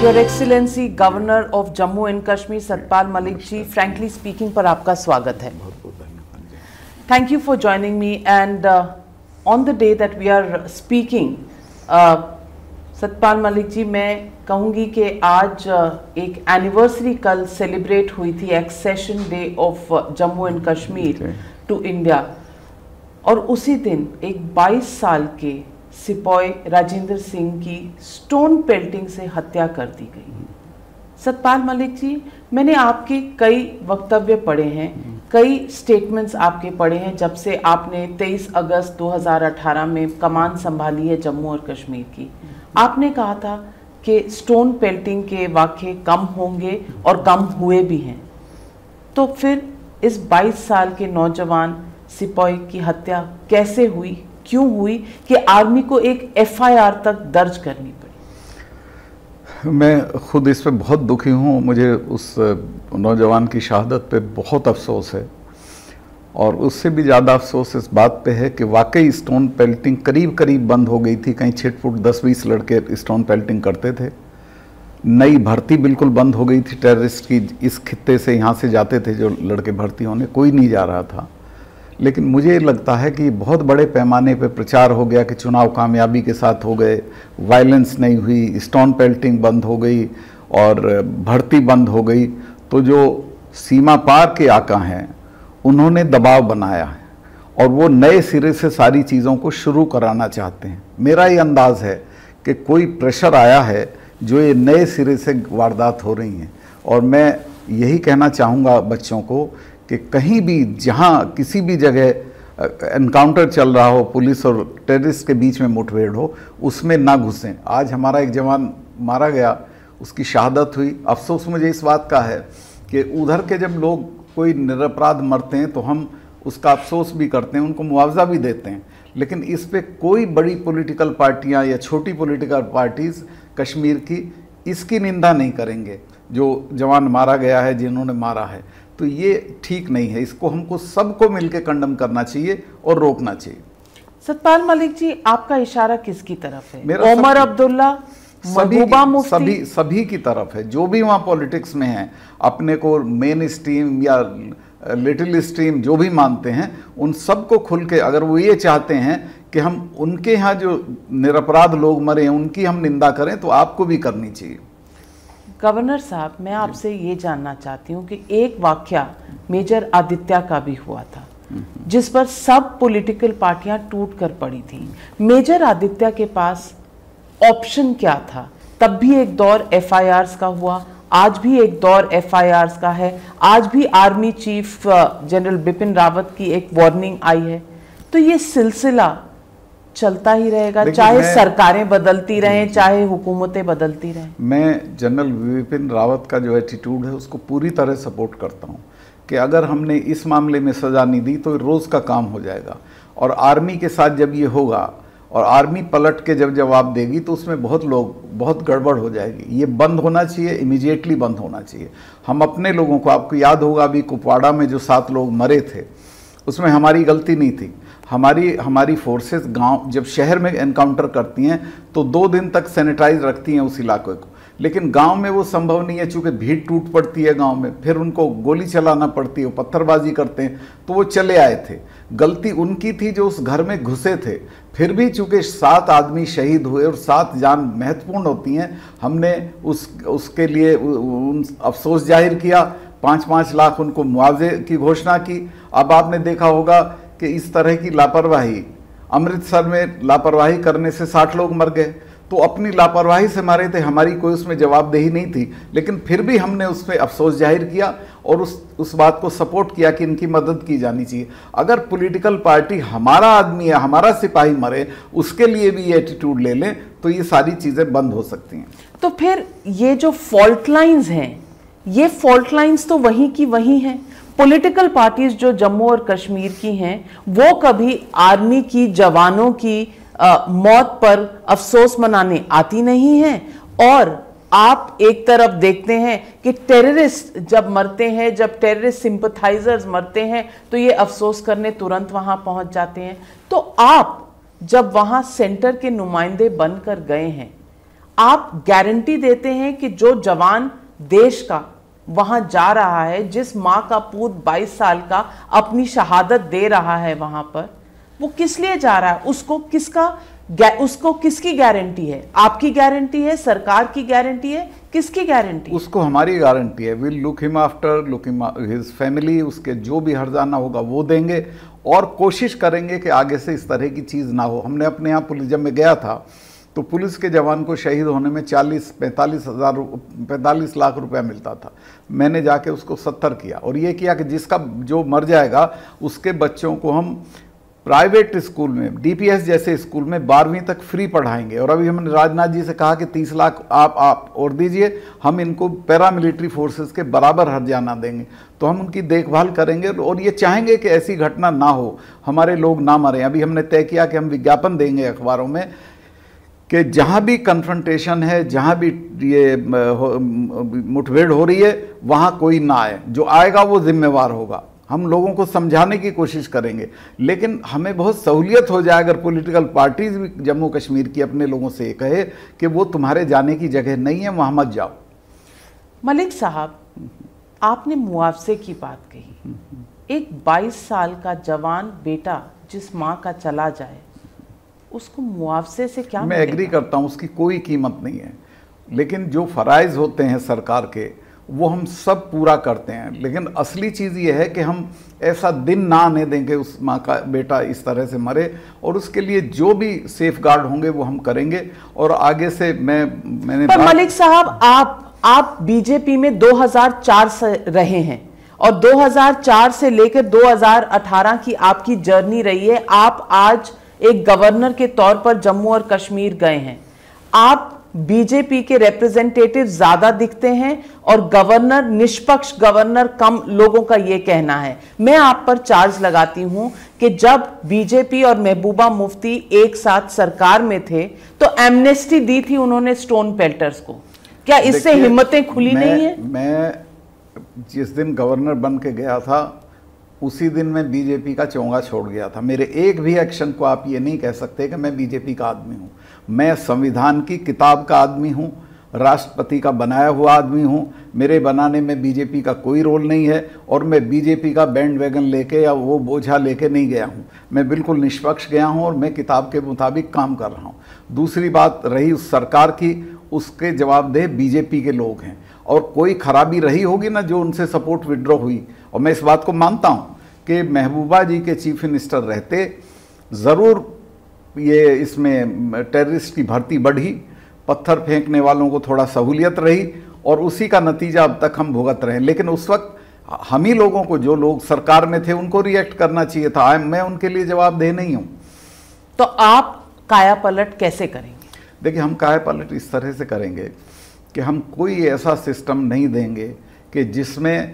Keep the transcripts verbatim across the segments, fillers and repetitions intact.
Your excellency governor of Jammu and Kashmir Satpal Malik ji, frankly speaking पर आपका स्वागत है। Thank you for joining me and on the day that we are speaking, Satpal Malik ji, मैं कहूँगी कि आज uh, एक एनिवर्सरी कल सेलिब्रेट हुई थी, accession day of Jammu and Kashmir to India, और उसी दिन एक बाईस साल के सिपाही राजेंद्र सिंह की स्टोन पेल्टिंग से हत्या कर दी गई। सतपाल मलिक जी, मैंने आपके कई वक्तव्य पढ़े हैं, कई स्टेटमेंट्स आपके पढ़े हैं जब से आपने तेईस अगस्त दो हज़ार अठारह में कमान संभाली है जम्मू और कश्मीर की। आपने कहा था कि स्टोन पेल्टिंग के वाक़े कम होंगे और कम हुए भी हैं। तो फिर इस बाईस साल के नौजवान सिपाही की हत्या कैसे हुई, क्यों हुई कि आर्मी को एक एफ आई आर तक दर्ज करनी पड़ी? मैं खुद इस पे बहुत दुखी हूँ। मुझे उस नौजवान की शहादत पे बहुत अफसोस है, और उससे भी ज़्यादा अफसोस इस बात पे है कि वाकई स्टोन पेल्टिंग करीब करीब बंद हो गई थी। कहीं छिट फुट दस बीस लड़के स्टोन पेल्टिंग करते थे। नई भर्ती बिल्कुल बंद हो गई थी टेररिस्ट की। इस खित्ते से यहाँ से जाते थे जो लड़के भर्ती होने, कोई नहीं जा रहा था। लेकिन मुझे लगता है कि बहुत बड़े पैमाने पे प्रचार हो गया कि चुनाव कामयाबी के साथ हो गए, वायलेंस नहीं हुई, स्टोन पेल्टिंग बंद हो गई और भर्ती बंद हो गई। तो जो सीमा पार के आका हैं उन्होंने दबाव बनाया है और वो नए सिरे से सारी चीज़ों को शुरू कराना चाहते हैं। मेरा ये अंदाज़ है कि कोई प्रेशर आया है जो ये नए सिरे से वारदात हो रही हैं। और मैं यही कहना चाहूँगा बच्चों को कि कहीं भी जहाँ किसी भी जगह एनकाउंटर चल रहा हो, पुलिस और टेररिस्ट के बीच में मुठभेड़ हो, उसमें ना घुसें। आज हमारा एक जवान मारा गया, उसकी शहादत हुई। अफसोस मुझे इस बात का है कि उधर के जब लोग कोई निरपराध मरते हैं तो हम उसका अफसोस भी करते हैं, उनको मुआवजा भी देते हैं। लेकिन इस पे कोई बड़ी पॉलिटिकल पार्टियां या छोटी पॉलिटिकल पार्टीज़ कश्मीर की इसकी निंदा नहीं करेंगे। जो जवान मारा गया है, जिन्होंने मारा है, तो ये ठीक नहीं है। इसको हमको सबको मिलकर कंडम करना चाहिए और रोकना चाहिए। सतपाल मलिक जी, आपका इशारा किसकी तरफ है? ओमर अब्दुल्ला, सभी की, सभी सभी की तरफ है। जो भी वहाँ पॉलिटिक्स में है, अपने को मेन स्ट्रीम या लिटिल स्ट्रीम जो भी मानते हैं, उन सबको खुल के, अगर वो ये चाहते हैं कि हम उनके यहाँ जो निरपराध लोग मरे हैं उनकी हम निंदा करें, तो आपको भी करनी चाहिए। गवर्नर साहब, मैं आपसे ये जानना चाहती हूँ कि एक वाकया मेजर आदित्य का भी हुआ था जिस पर सब पॉलिटिकल पार्टियां टूट कर पड़ी थी। मेजर आदित्य के पास ऑप्शन क्या था? तब भी एक दौर एफ आई आर्स का हुआ, आज भी एक दौर एफ आई आर्स का है। आज भी army chief general Bipin Rawat की एक वार्निंग आई है। तो ये सिलसिला चलता ही रहेगा, चाहे सरकारें बदलती रहें, चाहे हुकूमतें बदलती रहें। मैं जनरल बिपिन रावत का जो एटीट्यूड है उसको पूरी तरह सपोर्ट करता हूँ कि अगर हमने इस मामले में सज़ा नहीं दी तो रोज़ का काम हो जाएगा। और आर्मी के साथ जब ये होगा और आर्मी पलट के जब जवाब देगी तो उसमें बहुत लोग बहुत गड़बड़ हो जाएगी। ये बंद होना चाहिए, इमीडिएटली बंद होना चाहिए। हम अपने लोगों को, आपको याद होगा अभी कुपवाड़ा में जो सात लोग मरे थे, उसमें हमारी गलती नहीं थी। हमारी हमारी फोर्सेस गांव जब शहर में एनकाउंटर करती हैं तो दो दिन तक सैनिटाइज रखती हैं उस इलाके को, लेकिन गांव में वो संभव नहीं है, चूँकि भीड़ टूट पड़ती है गांव में, फिर उनको गोली चलाना पड़ती है, पत्थरबाजी करते हैं, तो वो चले आए थे। गलती उनकी थी जो उस घर में घुसे थे। फिर भी चूँकि सात आदमी शहीद हुए और सात जान महत्वपूर्ण होती हैं, हमने उस उसके लिए उन अफसोस जाहिर किया, पाँच पाँच लाख उनको मुआवजे की घोषणा की। अब आपने देखा होगा कि इस तरह की लापरवाही, अमृतसर में लापरवाही करने से साठ लोग मर गए, तो अपनी लापरवाही से मारे थे, हमारी कोई उसमें जवाबदेही नहीं थी। लेकिन फिर भी हमने उस पर अफसोस जाहिर किया और उस उस बात को सपोर्ट किया कि इनकी मदद की जानी चाहिए। अगर पॉलिटिकल पार्टी हमारा आदमी है, हमारा सिपाही मरे, उसके लिए भी ये एटीट्यूड ले लें तो ये सारी चीज़ें बंद हो सकती हैं। तो फिर ये जो फॉल्ट लाइन्स हैं, ये फॉल्ट लाइन्स तो वहीं की वहीं हैं। पॉलिटिकल पार्टीज जो जम्मू और कश्मीर की हैं, वो कभी आर्मी की जवानों की आ, मौत पर अफसोस मनाने आती नहीं हैं, और आप एक तरफ देखते हैं कि टेररिस्ट जब मरते हैं, जब टेररिस्ट सिंपथाइजर्स मरते हैं, तो ये अफसोस करने तुरंत वहां पहुंच जाते हैं। तो आप जब वहां सेंटर के नुमाइंदे बनकर गए हैं, आप गारंटी देते हैं कि जो जवान देश का वहां जा रहा है, जिस मां का पूत बाईस साल का अपनी शहादत दे रहा है वहां पर, वो किस लिए जा रहा है? उसको किसका उसको किसकी गारंटी है? आपकी गारंटी है, सरकार की गारंटी है, किसकी गारंटी? उसको हमारी गारंटी है। Will look him after, look him his family, उसके जो भी हर्जाना होगा वो देंगे और कोशिश करेंगे कि आगे से इस तरह की चीज़ ना हो। हमने अपने यहाँ पुलिस, जब मैं गया था तो पुलिस के जवान को शहीद होने में चालीस पैंतालीस हज़ार पैंतालीस लाख रुपया मिलता था। मैंने जाके उसको सत्तर किया और ये किया कि जिसका जो मर जाएगा उसके बच्चों को हम प्राइवेट स्कूल में, डीपीएस जैसे स्कूल में बारहवीं तक फ्री पढ़ाएंगे। और अभी हमने राजनाथ जी से कहा कि तीस लाख आप आप और दीजिए, हम इनको पैरामिलिट्री फोर्सेस के बराबर हर्जाना देंगे, तो हम उनकी देखभाल करेंगे और ये चाहेंगे कि ऐसी घटना ना हो, हमारे लोग ना मरें। अभी हमने तय किया कि हम विज्ञापन देंगे अखबारों में कि जहाँ भी कन्फ्रंटेशन है, जहाँ भी ये मुठभेड़ हो रही है, वहाँ कोई ना आए, जो आएगा वो जिम्मेवार होगा। हम लोगों को समझाने की कोशिश करेंगे, लेकिन हमें बहुत सहूलियत हो जाए अगर पॉलिटिकल पार्टीज भी जम्मू कश्मीर की अपने लोगों से ये कहे कि वो तुम्हारे जाने की जगह नहीं है, वहाँ मत जाओ। मलिक साहब, आपने मुआवजे की बात कही। एक बाईस साल का जवान बेटा जिस माँ का चला जाए, उसको मुआवजे से क्या? मैं एग्री करता हूँ, उसकी कोई कीमत नहीं है, लेकिन जो फ़राइज़ होते हैं सरकार के वो हम सब पूरा करते हैं। लेकिन असली चीज़ ये है कि हम ऐसा दिन ना आने देंगे उस माँ का बेटा इस तरह से मरे, और उसके लिए जो भी सेफ गार्ड होंगे वो हम करेंगे। और आगे से मैं मैंने पर मलिक साहब, आप आप बीजेपी में दो हज़ार चार से रहे हैं और दो हज़ार चार से लेकर दो हज़ार अठारह की आपकी जर्नी रही है। आप आज एक गवर्नर के तौर पर जम्मू और कश्मीर गए हैं। आप बीजेपी के रिप्रेजेंटेटिव ज्यादा दिखते हैं और गवर्नर, निष्पक्ष गवर्नर कम, लोगों का यह कहना है। मैं आप पर चार्ज लगाती हूं कि जब बीजेपी और महबूबा मुफ्ती एक साथ सरकार में थे तो एमनेस्टी दी थी उन्होंने स्टोन पेल्टर्स को। क्या इससे हिम्मतें खुली नहीं है? मैं जिस दिन गवर्नर बन के गया था उसी दिन मैं बीजेपी का चोंगा छोड़ गया था। मेरे एक भी एक्शन को आप ये नहीं कह सकते कि मैं बीजेपी का आदमी हूँ। मैं संविधान की किताब का आदमी हूँ, राष्ट्रपति का बनाया हुआ आदमी हूँ। मेरे बनाने में बीजेपी का कोई रोल नहीं है और मैं बीजेपी का बैंड वैगन लेके या वो बोझा लेके नहीं गया हूँ। मैं बिल्कुल निष्पक्ष गया हूँ और मैं किताब के मुताबिक काम कर रहा हूँ। दूसरी बात रही उस सरकार की, उसके जवाबदेह बीजेपी के लोग हैं और कोई खराबी रही होगी ना जो उनसे सपोर्ट विड्रॉ हुई। और मैं इस बात को मानता हूँ कि महबूबा जी के चीफ मिनिस्टर रहते ज़रूर ये इसमें टेररिस्ट की भर्ती बढ़ी, पत्थर फेंकने वालों को थोड़ा सहूलियत रही और उसी का नतीजा अब तक हम भुगत रहे हैं। लेकिन उस वक्त हम ही लोगों को, जो लोग सरकार में थे, उनको रिएक्ट करना चाहिए था। मैं उनके लिए जवाबदेह नहीं हूँ। तो आप काया पलट कैसे करेंगे? देखिए, हम काया पलट इस तरह से करेंगे कि हम कोई ऐसा सिस्टम नहीं देंगे कि जिसमें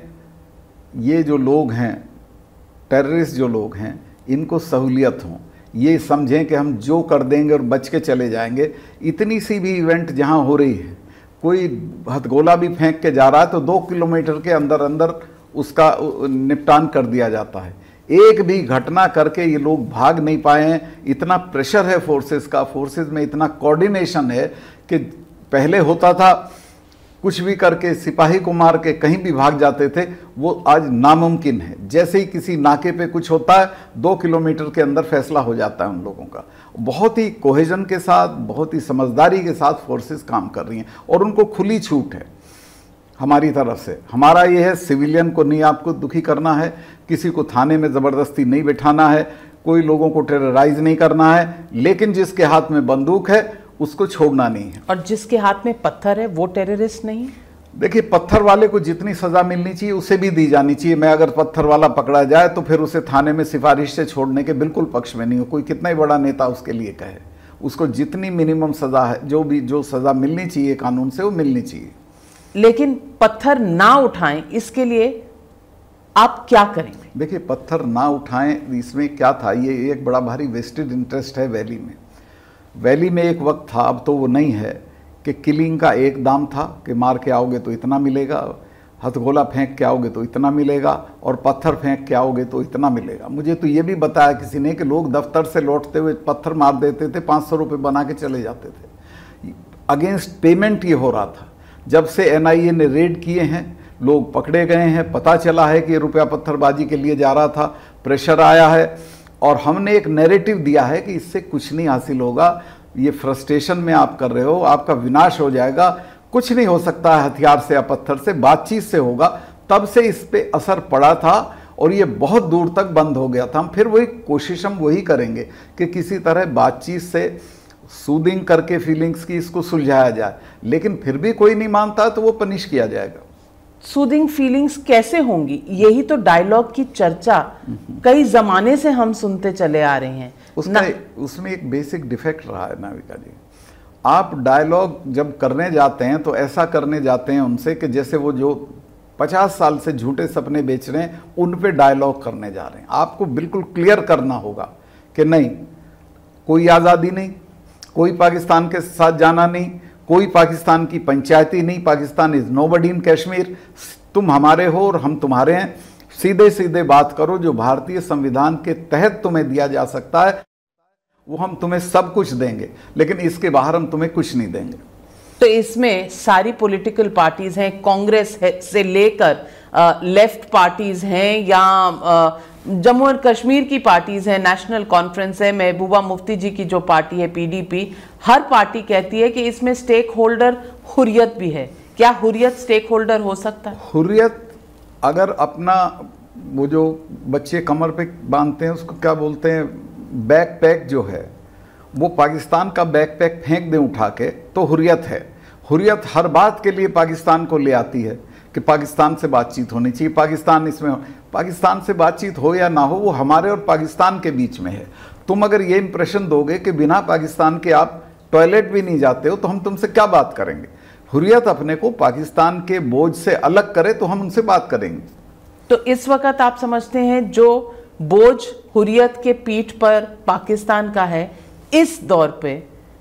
ये जो लोग हैं, टेररिस्ट जो लोग हैं, इनको सहूलियत हो, ये समझें कि हम जो कर देंगे और बच के चले जाएंगे। इतनी सी भी इवेंट जहाँ हो रही है, कोई हथगोला भी फेंक के जा रहा है तो दो किलोमीटर के अंदर अंदर उसका निपटान कर दिया जाता है। एक भी घटना करके ये लोग भाग नहीं पाए हैं। इतना प्रेशर है फोर्सेस का, फोर्सेस में इतना कोऑर्डिनेशन है कि पहले होता था कुछ भी करके सिपाही को मार के कहीं भी भाग जाते थे, वो आज नामुमकिन है। जैसे ही किसी नाके पे कुछ होता है, दो किलोमीटर के अंदर फैसला हो जाता है उन लोगों का। बहुत ही कोहेजन के साथ, बहुत ही समझदारी के साथ फोर्सेस काम कर रही हैं और उनको खुली छूट है हमारी तरफ से। हमारा ये है, सिविलियन को नहीं आपको दुखी करना है, किसी को थाने में ज़बरदस्ती नहीं बिठाना है, कोई लोगों को टेरराइज नहीं करना है, लेकिन जिसके हाथ में बंदूक है उसको छोड़ना नहीं है। और जिसके हाथ में पत्थर है वो टेररिस्ट नहीं? देखिए, पत्थर वाले को जितनी सजा मिलनी चाहिए उसे भी दी जानी चाहिए। मैं अगर पत्थर वाला पकड़ा जाए तो फिर उसे थाने में सिफारिश से छोड़ने के बिल्कुल पक्ष में नहीं हो। कोई कितना ही बड़ा नेता उसके लिए कहे, उसको जितनी मिनिमम सजा है, जो भी जो सजा मिलनी चाहिए कानून से, वो मिलनी चाहिए। लेकिन पत्थर ना उठाएं, इसके लिए आप क्या करेंगे? देखिए, पत्थर ना उठाएं, इसमें क्या था, ये एक बड़ा भारी वेस्टेड इंटरेस्ट है वैली में। वैली में एक वक्त था, अब तो वो नहीं है, कि किलिंग का एक दाम था कि मार के आओगे तो इतना मिलेगा, हथगोला फेंक के आओगे तो इतना मिलेगा, और पत्थर फेंक के आओगे तो इतना मिलेगा। मुझे तो ये भी बताया किसी ने कि लोग दफ्तर से लौटते हुए पत्थर मार देते थे, पाँच सौ रुपये बना के चले जाते थे। अगेंस्ट पेमेंट ये हो रहा था। जब से एन आई ए ने रेड किए हैं, लोग पकड़े गए हैं, पता चला है कि रुपया पत्थरबाजी के लिए जा रहा था, प्रेशर आया है और हमने एक नैरेटिव दिया है कि इससे कुछ नहीं हासिल होगा, ये फ्रस्ट्रेशन में आप कर रहे हो, आपका विनाश हो जाएगा, कुछ नहीं हो सकता है हथियार से या पत्थर से, बातचीत से होगा। तब से इस पे असर पड़ा था और ये बहुत दूर तक बंद हो गया था। हम फिर वही कोशिश हम वही करेंगे कि किसी तरह बातचीत से सूदिंग करके फीलिंग्स की इसको सुलझाया जाए, लेकिन फिर भी कोई नहीं मानता तो वो पनिश किया जाएगा। सूदिंग फीलिंग्स कैसे होंगी? यही तो डायलॉग की चर्चा कई जमाने से हम सुनते चले आ रहे हैं। उसका उसमें एक बेसिक डिफेक्ट रहा है नाविका जी, आप डायलॉग जब करने जाते हैं तो ऐसा करने जाते हैं उनसे कि जैसे वो जो पचास साल से झूठे सपने बेच रहे हैं उन पे डायलॉग करने जा रहे हैं। आपको बिल्कुल क्लियर करना होगा कि नहीं, कोई आज़ादी नहीं, कोई पाकिस्तान के साथ जाना नहीं, कोई पाकिस्तान की पंचायती नहीं, Pakistan is nobody in Kashmir, तुम हमारे हो और हम तुम्हारे हैं, सीधे सीधे बात करो, जो भारतीय संविधान के तहत तुम्हें दिया जा सकता है वो हम तुम्हें सब कुछ देंगे, लेकिन इसके बाहर हम तुम्हें कुछ नहीं देंगे। तो इसमें सारी पॉलिटिकल पार्टीज हैं, कांग्रेस से लेकर लेफ्ट पार्टीज हैं या जम्मू और कश्मीर की पार्टीज हैं, नेशनल कॉन्फ्रेंस है, महबूबा मुफ्ती जी की जो पार्टी है पी डी पी, हर पार्टी कहती है कि इसमें स्टेक होल्डर हुर्रियत भी है। क्या हुर्रियत स्टेक होल्डर हो सकता है? हुर्रियत अगर अपना वो जो बच्चे कमर पे बांधते हैं उसको क्या बोलते हैं, बैकपैक जो है, वो पाकिस्तान का बैकपैक फेंक दें उठा के तो हुर्रियत है। हुर्रियत हर बात के लिए पाकिस्तान को ले आती है कि पाकिस्तान से बातचीत होनी चाहिए, पाकिस्तान इसमें हो। पाकिस्तान से बातचीत हो या ना हो वो हमारे और पाकिस्तान के बीच में है। तुम अगर ये इंप्रेशन दोगे कि बिना पाकिस्तान के आप टॉयलेट भी नहीं जाते हो तो हम तुमसे क्या बात करेंगे। हुर्रियत अपने को पाकिस्तान के बोझ से अलग करे तो हम उनसे बात करेंगे। तो इस वक्त आप समझते हैं जो बोझ हुर्रियत के पीठ पर पाकिस्तान का है इस दौर पे,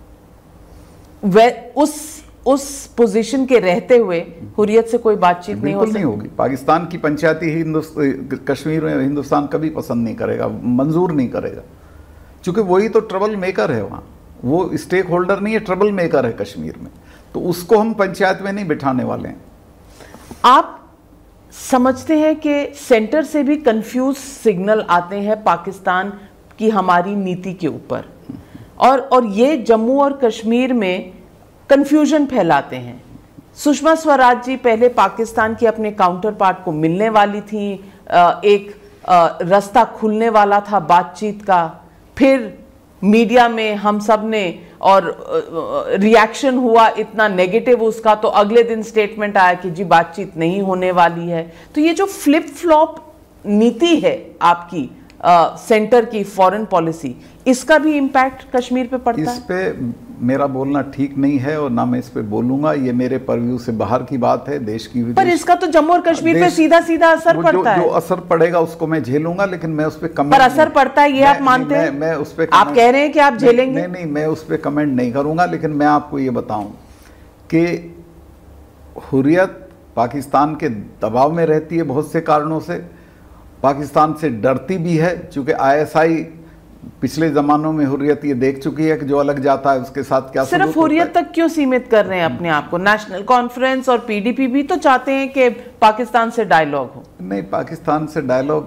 वह उस उस पोजीशन के रहते हुए हुर्रियत से कोई बातचीत नहीं हो सकती? नहीं होगी। पाकिस्तान की पंचायती हिंदुस्तान कश्मीर में हिंदुस्तान कभी पसंद नहीं करेगा, मंजूर नहीं करेगा, क्योंकि वही तो ट्रबल मेकर है वहाँ। वो स्टेक होल्डर नहीं है, ट्रबल मेकर है कश्मीर में, तो उसको हम पंचायत में नहीं बिठाने वाले हैं। आप समझते हैं कि सेंटर से भी कंफ्यूज सिग्नल आते हैं पाकिस्तान की हमारी नीति के ऊपर, और और ये जम्मू और कश्मीर में कंफ्यूजन फैलाते हैं। सुषमा स्वराज जी पहले पाकिस्तान के अपने काउंटर पार्ट को मिलने वाली थी, एक रास्ता खुलने वाला था बातचीत का, फिर मीडिया में हम सब ने और रिएक्शन हुआ इतना नेगेटिव उसका, तो अगले दिन स्टेटमेंट आया कि जी बातचीत नहीं होने वाली है। तो ये जो फ्लिप फ्लॉप नीति है आपकी आ, सेंटर की फॉरेन पॉलिसी, इसका भी इम्पैक्ट कश्मीर पे पड़ता है? इस पे मेरा बोलना ठीक नहीं है और ना मैं इस पे बोलूंगा, ये मेरे परव्यू से बाहर की बात है, देश की। पर इसका तो जम्मू और कश्मीर पे सीधा सीधा असर पड़ता है। जो असर पड़ेगा उसको मैं झेलूंगा, लेकिन मैं उस पे कमेंट, पर असर पड़ता है ये आप मानते हैं? मैं उस पे आप कह रहे हैं कि आप झेलेंगे? नहीं नहीं, मैं उस पे कमेंट नहीं करूंगा, लेकिन मैं आपको ये बताऊं कि हुर्रियत पाकिस्तान के दबाव में रहती है बहुत से कारणों से, पाकिस्तान से डरती भी है, चूंकि आई एस आई पिछले जमानों में हुर्रियत ये देख चुकी है कि जो अलग जाता है उसके साथ क्या। सिर्फ हुर्रियत तक क्यों सीमित कर रहे हैं अपने आप को? नेशनल कॉन्फ्रेंस और पी डी पी भी तो चाहते हैं कि पाकिस्तान से डायलॉग हो। नहीं, पाकिस्तान से डायलॉग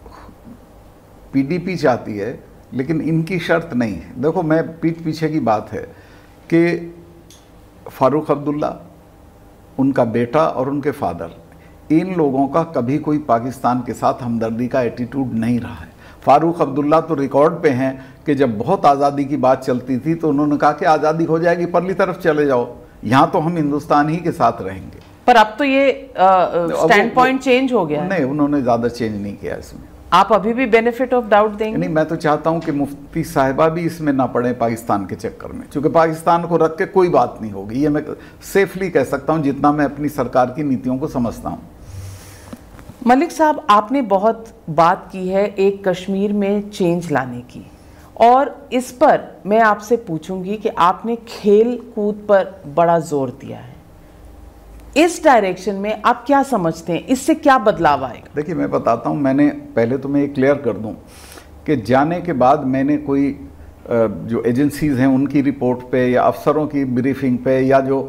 पी डी पी चाहती है, लेकिन इनकी शर्त नहीं है। देखो, मैं पीठ पीछे की बात है कि फारूक अब्दुल्ला, उनका बेटा और उनके फादर, इन लोगों का कभी कोई पाकिस्तान के साथ हमदर्दी का एटीट्यूड नहीं रहा है। फारूक अब्दुल्ला तो रिकॉर्ड पे हैं कि जब बहुत आज़ादी की बात चलती थी तो उन्होंने कहा कि आज़ादी हो जाएगी, परली तरफ चले जाओ, यहाँ तो हम हिंदुस्तान ही के साथ रहेंगे। पर अब तो ये स्टैंड पॉइंट चेंज हो गया है। नहीं, उन्होंने ज़्यादा चेंज नहीं किया इसमें। आप अभी भी बेनिफिट ऑफ डाउट देंगे? नहीं, मैं तो चाहता हूं कि मुफ्ती साहिबा भी इसमें ना पड़े पाकिस्तान के चक्कर में, क्योंकि पाकिस्तान को रख के कोई बात नहीं होगी, ये मैं सेफली कह सकता हूं जितना मैं अपनी सरकार की नीतियों को समझता हूं। मलिक साहब, आपने बहुत बात की है एक कश्मीर में चेंज लाने की, और इस पर मैं आपसे पूछूंगी कि आपने खेल कूद पर बड़ा जोर दिया है, इस डायरेक्शन में आप क्या समझते हैं, इससे क्या बदलाव आएगा? देखिए, मैं बताता हूं, मैंने पहले तो मैं ये क्लियर कर दूं कि जाने के बाद मैंने कोई जो एजेंसीज हैं उनकी रिपोर्ट पे या अफसरों की ब्रीफिंग पे, या जो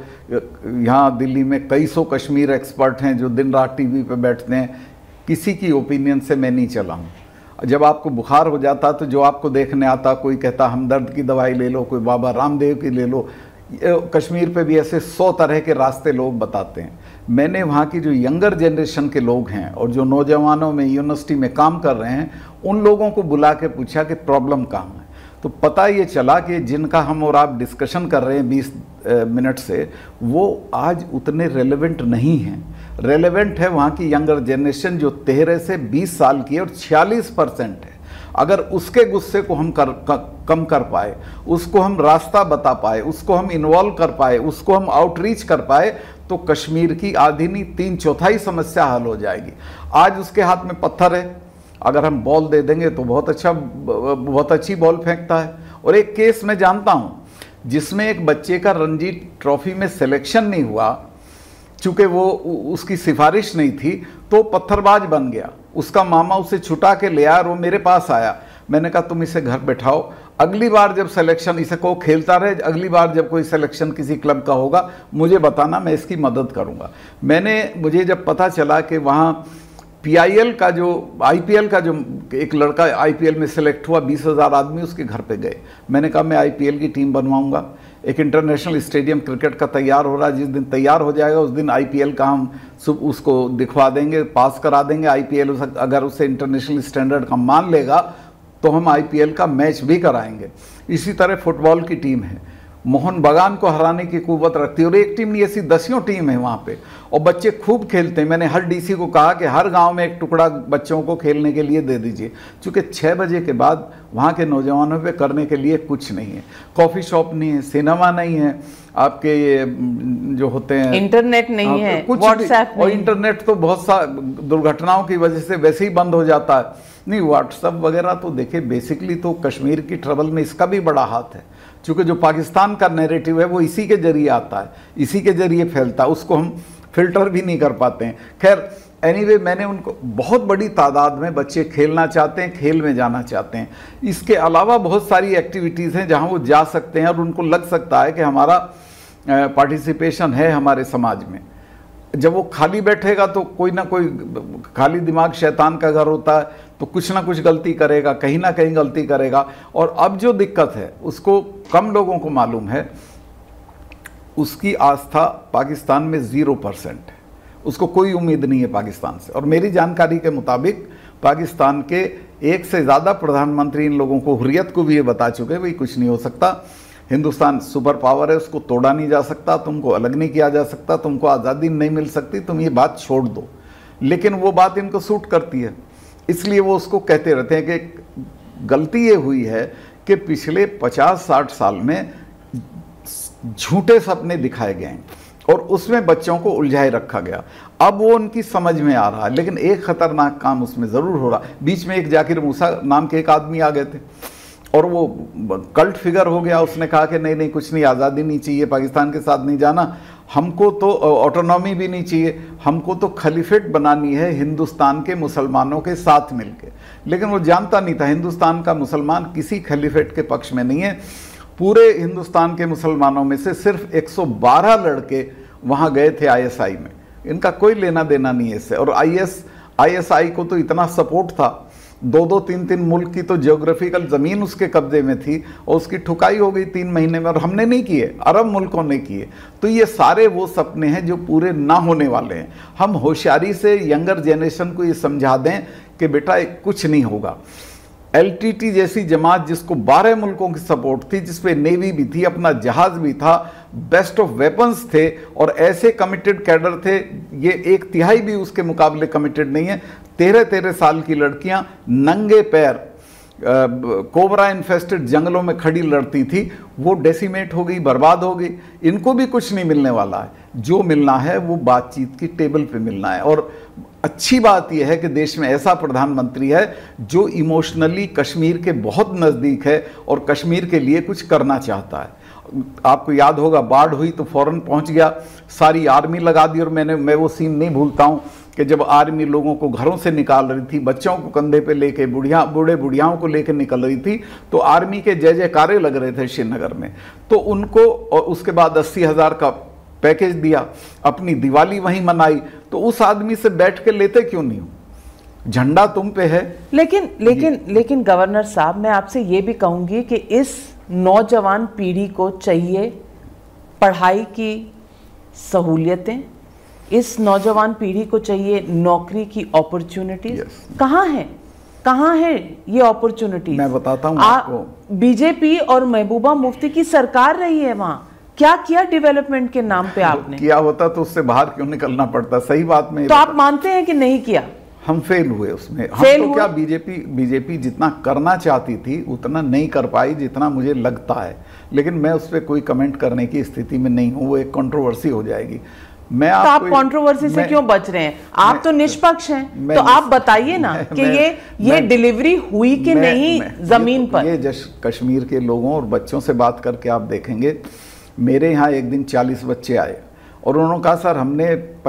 यहाँ दिल्ली में कई सौ कश्मीर एक्सपर्ट हैं जो दिन रात टीवी पे बैठते हैं, किसी की ओपिनियन से मैं नहीं चला हूँ। जब आपको बुखार हो जाता तो जो आपको देखने आता, कोई कहता हमदर्द की दवाई ले लो, कोई बाबा रामदेव की ले लो। कश्मीर पे भी ऐसे सौ तरह के रास्ते लोग बताते हैं। मैंने वहाँ की जो यंगर जनरेशन के लोग हैं और जो नौजवानों में यूनिवर्सिटी में काम कर रहे हैं, उन लोगों को बुला के पूछा कि प्रॉब्लम कहाँ है। तो पता ये चला कि जिनका हम और आप डिस्कशन कर रहे हैं बीस मिनट से, वो आज उतने रेलेवेंट नहीं हैं। रेलेवेंट है वहाँ की यंगर जनरेशन जो तेरह से बीस साल की है और छियालीस परसेंट है। अगर उसके गुस्से को हम कर, कर, कम कर पाए, उसको हम रास्ता बता पाए, उसको हम इन्वॉल्व कर पाए, उसको हम आउटरीच कर पाए, तो कश्मीर की आधी नहीं तीन चौथाई समस्या हल हो जाएगी। आज उसके हाथ में पत्थर है, अगर हम बॉल दे देंगे तो बहुत अच्छा बहुत अच्छी बॉल फेंकता है। और एक केस मैं जानता हूँ जिसमें एक बच्चे का रणजी ट्रॉफी में सिलेक्शन नहीं हुआ, चूँकि वो उसकी सिफारिश नहीं थी, तो पत्थरबाज बन गया। उसका मामा उसे छुटा के ले आया और वो मेरे पास आया। मैंने कहा तुम इसे घर बैठाओ, अगली बार जब सिलेक्शन, इसे को खेलता रहे, अगली बार जब कोई सिलेक्शन किसी क्लब का होगा मुझे बताना, मैं इसकी मदद करूंगा। मैंने मुझे जब पता चला कि वहाँ पीआईएल का जो आईपीएल का जो एक लड़का आईपीएल में सिलेक्ट हुआ, बीस हज़ार आदमी उसके घर पे गए। मैंने कहा मैं आईपीएल की टीम बनवाऊंगा। एक इंटरनेशनल स्टेडियम क्रिकेट का तैयार हो रहा है, जिस दिन तैयार हो जाएगा उस दिन आईपीएल का हम उसको दिखवा देंगे, पास करा देंगे। आईपीएल अगर उसे इंटरनेशनल स्टैंडर्ड का मान लेगा तो हम आईपीएल का मैच भी कराएंगे। इसी तरह फुटबॉल की टीम है, मोहन बगान को हराने की कुव्वत रखती है, और एक टीम नहीं ऐसी दसियों टीम है वहाँ पे, और बच्चे खूब खेलते हैं। मैंने हर डीसी को कहा कि हर गांव में एक टुकड़ा बच्चों को खेलने के लिए दे दीजिए, क्योंकि छः बजे के बाद वहाँ के नौजवानों पे करने के लिए कुछ नहीं है। कॉफ़ी शॉप नहीं है, सिनेमा नहीं है, आपके ये जो होते हैं इंटरनेट नहीं है, कुछ व्हाट्सएप, और इंटरनेट तो बहुत सा दुर्घटनाओं की वजह से वैसे ही बंद हो जाता है। नहीं, व्हाट्सएप वगैरह तो देखिए बेसिकली तो कश्मीर की ट्रबल में इसका भी बड़ा हाथ है, क्योंकि जो पाकिस्तान का नैरेटिव है वो इसी के जरिए आता है, इसी के जरिए फैलता है, उसको हम फिल्टर भी नहीं कर पाते हैं। खैर एनीवे, मैंने उनको, बहुत बड़ी तादाद में बच्चे खेलना चाहते हैं, खेल में जाना चाहते हैं। इसके अलावा बहुत सारी एक्टिविटीज़ हैं जहां वो जा सकते हैं और उनको लग सकता है कि हमारा पार्टिसिपेशन है हमारे समाज में। जब वो खाली बैठेगा तो कोई ना कोई, खाली दिमाग शैतान का घर होता है, तो कुछ ना कुछ गलती करेगा, कहीं ना कहीं गलती करेगा। और अब जो दिक्कत है उसको कम लोगों को मालूम है, उसकी आस्था पाकिस्तान में ज़ीरो परसेंट है, उसको कोई उम्मीद नहीं है पाकिस्तान से। और मेरी जानकारी के मुताबिक पाकिस्तान के एक से ज़्यादा प्रधानमंत्री इन लोगों को, हुर्रियत को भी ये बता चुके हैं भाई कुछ नहीं हो सकता, हिंदुस्तान सुपर पावर है, उसको तोड़ा नहीं जा सकता, तुमको अलग नहीं किया जा सकता, तुमको आज़ादी नहीं मिल सकती, तुम ये बात छोड़ दो। लेकिन वो बात इनको सूट करती है, इसलिए वो उसको कहते रहते हैं कि गलती ये हुई है कि पिछले पचास साठ साल में झूठे सपने दिखाए गए हैं और उसमें बच्चों को उलझाए रखा गया। अब वो उनकी समझ में आ रहा है, लेकिन एक खतरनाक काम उसमें ज़रूर हो रहा। बीच में एक जाकिर मूसा नाम के एक आदमी आ गए थे और वो कल्ट फिगर हो गया, उसने कहा कि नहीं नहीं कुछ नहीं, आज़ादी नहीं चाहिए, पाकिस्तान के साथ नहीं जाना, हमको तो ऑटोनॉमी भी नहीं चाहिए, हमको तो खलीफेट बनानी है हिंदुस्तान के मुसलमानों के साथ मिलके। लेकिन वो जानता नहीं था हिंदुस्तान का मुसलमान किसी खलीफेट के पक्ष में नहीं है। पूरे हिंदुस्तान के मुसलमानों में से सिर्फ एक सौ बारह लड़के वहाँ गए थे आईएसआई में, इनका कोई लेना देना नहीं है इससे। और आईएस आईएसआई को तो इतना सपोर्ट था, दो दो तीन तीन मुल्क की तो जियोग्राफिकल ज़मीन उसके कब्जे में थी और उसकी ठुकाई हो गई तीन महीने में, और हमने नहीं किए, अरब मुल्कों ने किए। तो ये सारे वो सपने हैं जो पूरे ना होने वाले हैं। हम होशियारी से यंगर जनरेशन को ये समझा दें कि बेटा कुछ नहीं होगा। एलटीटी जैसी जमात जिसको बारह मुल्कों की सपोर्ट थी, जिसपे नेवी भी थी, अपना जहाज भी था, बेस्ट ऑफ वेपन्स थे और ऐसे कमिटेड कैडर थे, ये एक तिहाई भी उसके मुकाबले कमिटेड नहीं है। तेरह तेरह साल की लड़कियां नंगे पैर कोबरा इन्फेस्टेड जंगलों में खड़ी लड़ती थी, वो डेसिमेट हो गई, बर्बाद हो गई। इनको भी कुछ नहीं मिलने वाला है, जो मिलना है वो बातचीत की टेबल पे मिलना है। और अच्छी बात यह है कि देश में ऐसा प्रधानमंत्री है जो इमोशनली कश्मीर के बहुत नज़दीक है और कश्मीर के लिए कुछ करना चाहता है। आपको याद होगा बाढ़ हुई तो फौरन पहुंच गया, सारी आर्मी लगा दी। और मैंने मैं वो सीन नहीं भूलता हूं कि जब आर्मी लोगों को घरों से निकाल रही थी, बच्चों को कंधे पे लेके, बुढ़िया बूढ़े बुढ़ियाओं को लेके निकल रही थी, तो आर्मी के जय जयकारे लग रहे थे श्रीनगर में। तो उनको, और उसके बाद अस्सी हजार का पैकेज दिया, अपनी दिवाली वहीं मनाई। तो उस आदमी से बैठ के लेते क्यों नहीं हो? झंडा तुम पे है। लेकिन लेकिन लेकिन गवर्नर साहब, मैं आपसे ये भी कहूंगी कि इस नौजवान पीढ़ी को चाहिए पढ़ाई की सहूलियतें, इस नौजवान पीढ़ी को चाहिए नौकरी की अपॉर्चुनिटीज। yes. कहाँ है कहाँ है ये अपॉर्चुनिटीज? मैं बताता हूँ आपको। बीजेपी और महबूबा मुफ्ती की सरकार रही है, वहां क्या किया डेवलपमेंट के नाम पे आपने? किया होता तो उससे बाहर क्यों निकलना पड़ता? सही बात में तो आप मानते हैं कि नहीं किया? हम फेल हुए उसमें। हम फेल तो क्या, बीजेपी बीजेपी जितना करना चाहती थी उतना नहीं कर पाई जितना मुझे लगता है। लेकिन मैं उस पर कोई कमेंट करने की स्थिति में नहीं हूँ, वो एक कंट्रोवर्सी हो जाएगी। मैं तो आप कंट्रोवर्सी से क्यों बच रहे हैं? आप मैं, तो निष्पक्ष हैं, तो आप बताइए ना मैं, कि मैं, ये ये डिलीवरी हुई कि मैं, नहीं मैं, जमीन ये, पर। ये जश कश्मीर के लोगों और बच्चों से बात करके आप देखेंगे। मेरे यहाँ एक दिन चालीस बच्चे आए और उन्होंने कहा सर हमने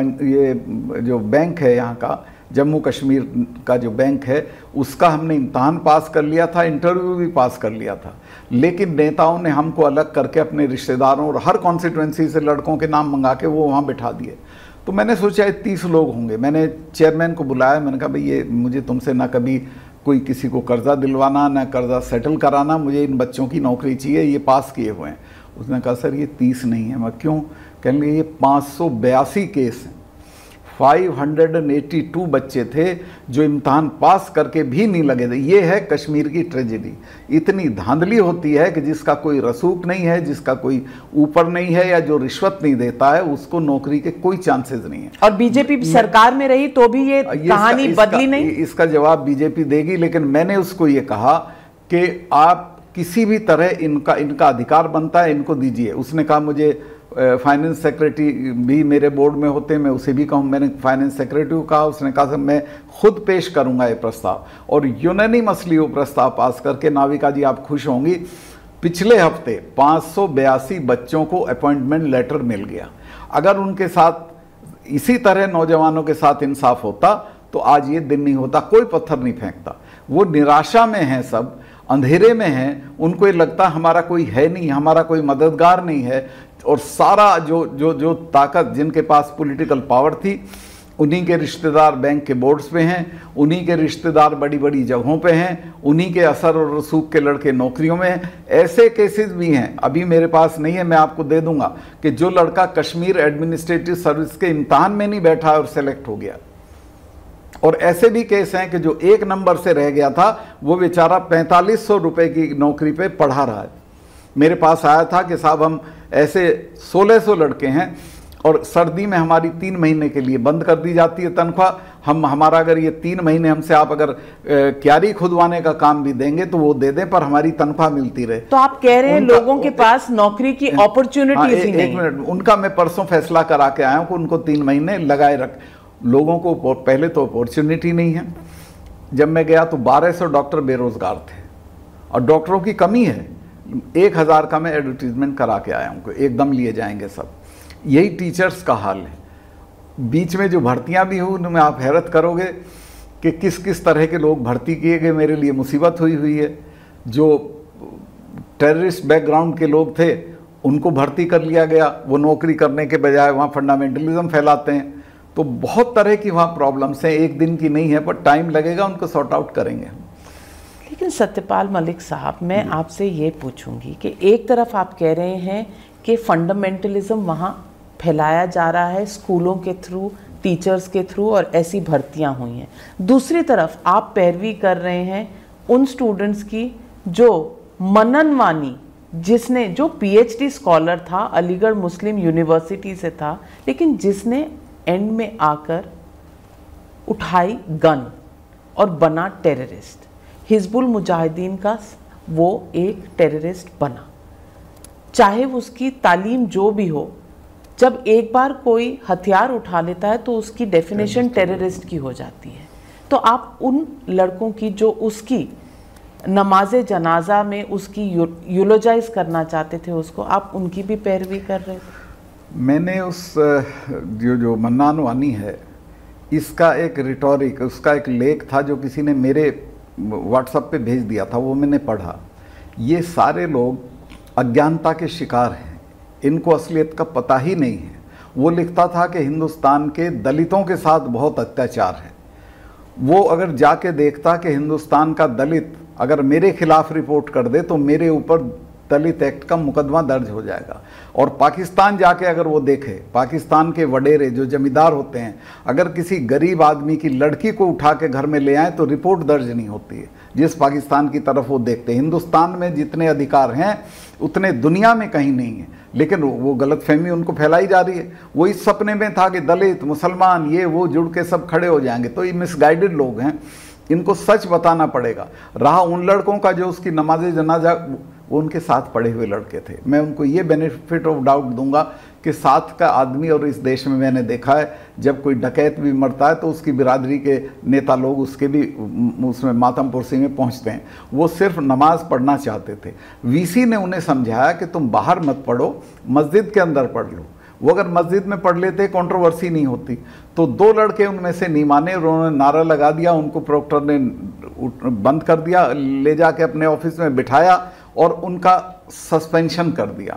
ये जो बैंक है यहाँ का, जम्मू कश्मीर का जो बैंक है, उसका हमने इम्तहान पास कर लिया था, इंटरव्यू भी पास कर लिया था, लेकिन नेताओं ने हमको अलग करके अपने रिश्तेदारों और हर कॉन्स्टिट्यूंसी से लड़कों के नाम मंगा के वो वहाँ बिठा दिए। तो मैंने सोचा ये तीस लोग होंगे। मैंने चेयरमैन को बुलाया, मैंने कहा भाई ये मुझे तुमसे ना कभी कोई किसी को कर्जा दिलवाना, ना कर्जा सेटल कराना, मुझे इन बच्चों की नौकरी चाहिए, ये पास किए हुए हैं। उसने कहा सर ये तीस नहीं है। मैं क्यों? कहने लगे ये पाँच सौ बयासी केस हैं, पाँच सौ बयासी बच्चे थे जो इम्तहान पास करके भी नहीं लगे थे। ये है कश्मीर की ट्रेजेडी। इतनी धांधली होती है कि जिसका कोई रसूख नहीं है, जिसका कोई ऊपर नहीं है या जो रिश्वत नहीं देता है, उसको नौकरी के कोई चांसेस नहीं है। और बीजेपी सरकार में रही तो भी ये कहानी बदली नहीं। इसका जवाब बीजेपी देगी, लेकिन मैंने उसको ये कहा कि आप किसी भी तरह इनका इनका अधिकार बनता है, इनको दीजिए। उसने कहा मुझे फाइनेंस सेक्रेटरी भी मेरे बोर्ड में होते हैं, मैं उसे भी कहूँ। मैंने फाइनेंस सेक्रेटरी को कहा, उसने कहा सर मैं खुद पेश करूँगा ये प्रस्ताव, और यूनानिमसली वो प्रस्ताव पास करके, नाविका जी आप खुश होंगी, पिछले हफ्ते पाँच सौ बयासी बच्चों को अपॉइंटमेंट लेटर मिल गया। अगर उनके साथ इसी तरह नौजवानों के साथ इंसाफ होता तो आज ये दिन नहीं होता। कोई पत्थर नहीं फेंकता। वो निराशा में हैं, सब अंधेरे में हैं, उनको ये लगता हमारा कोई है नहीं, हमारा कोई मददगार नहीं है। और सारा जो जो जो ताकत जिनके पास पॉलिटिकल पावर थी, उन्हीं के रिश्तेदार बैंक के बोर्ड्स पे हैं, उन्हीं के रिश्तेदार बड़ी बड़ी जगहों पे हैं, उन्हीं के असर और रसूख के लड़के नौकरियों में हैं। ऐसे केसेस भी हैं, अभी मेरे पास नहीं है, मैं आपको दे दूंगा, कि जो लड़का कश्मीर एडमिनिस्ट्रेटिव सर्विस के इम्तहान में नहीं बैठा और सेलेक्ट हो गया। और ऐसे भी केस हैं कि जो एक नंबर से रह गया था, वो बेचारा पैंतालीस सौ रुपये की नौकरी पे पढ़ा रहा है। मेरे पास आया था कि साहब हम ऐसे सोलह सौ लड़के हैं और सर्दी में हमारी तीन महीने के लिए बंद कर दी जाती है तनख्वाह। हम हमारा अगर ये तीन महीने हमसे आप अगर क्यारी खुदवाने का काम भी देंगे तो वो दे दें, पर हमारी तनख्वाह मिलती रहे। तो आप कह रहे हैं लोगों के पास नौकरी की अपॉर्चुनिटी ही नहीं। एक मिनट, उनका मैं परसों फैसला करा के आया हूँ कि उनको तीन महीने लगाए रख। लोगों को पहले तो अपॉर्चुनिटी नहीं है। जब मैं गया तो बारह सौ डॉक्टर बेरोजगार थे और डॉक्टरों की कमी है। एक हज़ार का मैं एडवर्टीजमेंट करा के आया हूँ, एकदम लिए जाएंगे सब। यही टीचर्स का हाल है। बीच में जो भर्तियां भी हुई उनमें आप हैरत करोगे कि किस किस तरह के लोग भर्ती किए गए। मेरे लिए मुसीबत हुई हुई है। जो टेररिस्ट बैकग्राउंड के लोग थे उनको भर्ती कर लिया गया, वो नौकरी करने के बजाय वहाँ फंडामेंटलिज्म फैलाते हैं। तो बहुत तरह की वहाँ प्रॉब्लम्स हैं, एक दिन की नहीं है, पर टाइम लगेगा, उनको सॉर्ट आउट करेंगे। लेकिन सत्यपाल मलिक साहब, मैं आपसे ये पूछूंगी कि एक तरफ आप कह रहे हैं कि फंडामेंटलिज्म वहाँ फैलाया जा रहा है स्कूलों के थ्रू, टीचर्स के थ्रू, और ऐसी भर्तियाँ हुई हैं। दूसरी तरफ आप पैरवी कर रहे हैं उन स्टूडेंट्स की जो मनन वानी, जिसने जो पीएचडी स्कॉलर था, अलीगढ़ मुस्लिम यूनिवर्सिटी से था, लेकिन जिसने एंड में आकर उठाई गन और बना टेररिस्ट। हिजबुल मुजाहिदीन का वो एक टेररिस्ट बना, चाहे उसकी तालीम जो भी हो। जब एक बार कोई हथियार उठा लेता है तो उसकी डेफिनेशन टेररिस्ट की हो जाती है। तो आप उन लड़कों की जो उसकी नमाज जनाजा में उसकी यूलोजाइज करना चाहते थे उसको, आप उनकी भी पैरवी कर रहे थे? मैंने उस जो जो मन्नान वानी है इसका एक रिटोरिक, उसका एक लेख था जो किसी ने मेरे व्हाट्सएप पे भेज दिया था, वो मैंने पढ़ा। ये सारे लोग अज्ञानता के शिकार हैं, इनको असलियत का पता ही नहीं है। वो लिखता था कि हिंदुस्तान के दलितों के साथ बहुत अत्याचार है। वो अगर जाके देखता कि हिंदुस्तान का दलित अगर मेरे खिलाफ रिपोर्ट कर दे तो मेरे ऊपर दलित एक्ट का मुकदमा दर्ज हो जाएगा। और पाकिस्तान जाके अगर वो देखे, पाकिस्तान के वडेरे जो जमींदार होते हैं अगर किसी गरीब आदमी की लड़की को उठा के घर में ले आए तो रिपोर्ट दर्ज नहीं होती है। जिस पाकिस्तान की तरफ वो देखते हैं, हिंदुस्तान में जितने अधिकार हैं उतने दुनिया में कहीं नहीं है, लेकिन वो गलतफहमी उनको फैलाई जा रही है। वो इस सपने में था कि दलित मुसलमान ये वो जुड़ के सब खड़े हो जाएंगे। तो ये मिसगाइडेड लोग हैं, इनको सच बताना पड़ेगा। रहा उन लड़कों का जो उसकी नमाज जनाजा, वो उनके साथ पढ़े हुए लड़के थे। मैं उनको ये बेनिफिट ऑफ डाउट दूंगा कि साथ का आदमी, और इस देश में मैंने देखा है जब कोई डकैत भी मरता है तो उसकी बिरादरी के नेता लोग उसके भी उसमें मातम पुरसी में पहुंचते हैं। वो सिर्फ नमाज पढ़ना चाहते थे। वीसी ने उन्हें समझाया कि तुम बाहर मत पढ़ो, मस्जिद के अंदर पढ़ लो। वो अगर मस्जिद में पढ़ लेते कंट्रोवर्सी नहीं होती। तो दो लड़के उनमें से नहीं माने, उन्होंने नारा लगा दिया, उनको प्रोक्टर ने बंद कर दिया, ले जाके अपने ऑफिस में बिठाया और उनका सस्पेंशन कर दिया।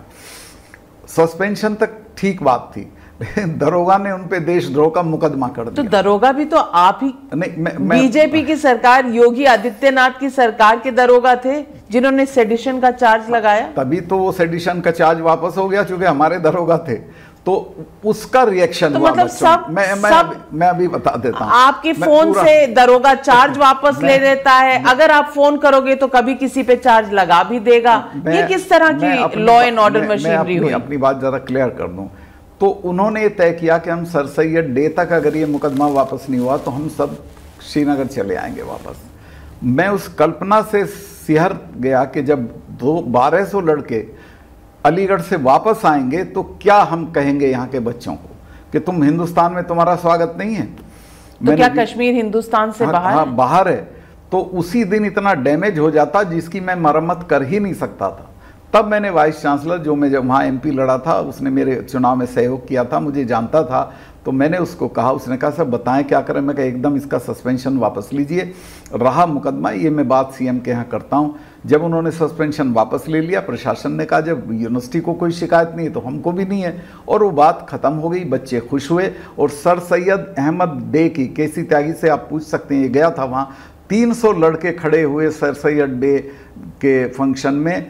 सस्पेंशन तक ठीक बात थी, लेकिन दरोगा ने उन पे देशद्रोह का मुकदमा कर दिया। तो दरोगा भी तो आप ही नहीं, बीजेपी की सरकार, योगी आदित्यनाथ की सरकार के दरोगा थे जिन्होंने सेडिशन का चार्ज लगाया। तभी तो वो सेडिशन का चार्ज वापस हो गया, चूंकि हमारे दरोगा थे। तो उसका रिएक्शन तो हुआ। मतलब सब, मैं मैं सब, अभी, मैं अभी बता देता हूँ। आपके फोन से दरोगा चार्ज वापस ले लेता है, अगर आप फोन करोगे तो कभी किसी पे चार्ज लगा भी देगा। ये किस तरह की लॉ एंड ऑर्डर मशीनरी हुई? अपनी बात जरा क्लियर कर दूं। तो उन्होंने तय किया कि हम सर सैयद डे तक अगर ये मुकदमा वापस नहीं हुआ तो हम सब श्रीनगर चले आएंगे वापस। मैं उस कल्पना से सिहर गया कि जब दो बारह सौ लड़के अलीगढ़ से वापस आएंगे तो क्या हम कहेंगे यहाँ के बच्चों को कि तुम हिंदुस्तान में तुम्हारा स्वागत नहीं है। तो क्या कश्मीर हिंदुस्तान से हाँ, बाहर हाँ, है? बाहर है। तो उसी दिन इतना डैमेज हो जाता जिसकी मैं मरम्मत कर ही नहीं सकता था। तब मैंने वाइस चांसलर, जो मैं जब वहाँ एमपी लड़ा था, उसने मेरे चुनाव में सहयोग किया था, मुझे जानता था, तो मैंने उसको कहा, उसने कहा सर बताएं क्या करें। मैं कहा एकदम इसका सस्पेंशन वापस लीजिए। रहा मुकदमा, ये मैं बात सीएम के यहाँ करता हूँ। जब उन्होंने सस्पेंशन वापस ले लिया, प्रशासन ने कहा जब यूनिवर्सिटी को कोई शिकायत नहीं है तो हमको भी नहीं है, और वो बात ख़त्म हो गई। बच्चे खुश हुए। और सर सैयद अहमद डे की, केसी त्यागी से आप पूछ सकते हैं, ये गया था वहाँ, तीन सौ लड़के खड़े हुए सर सैयद डे के फंक्शन में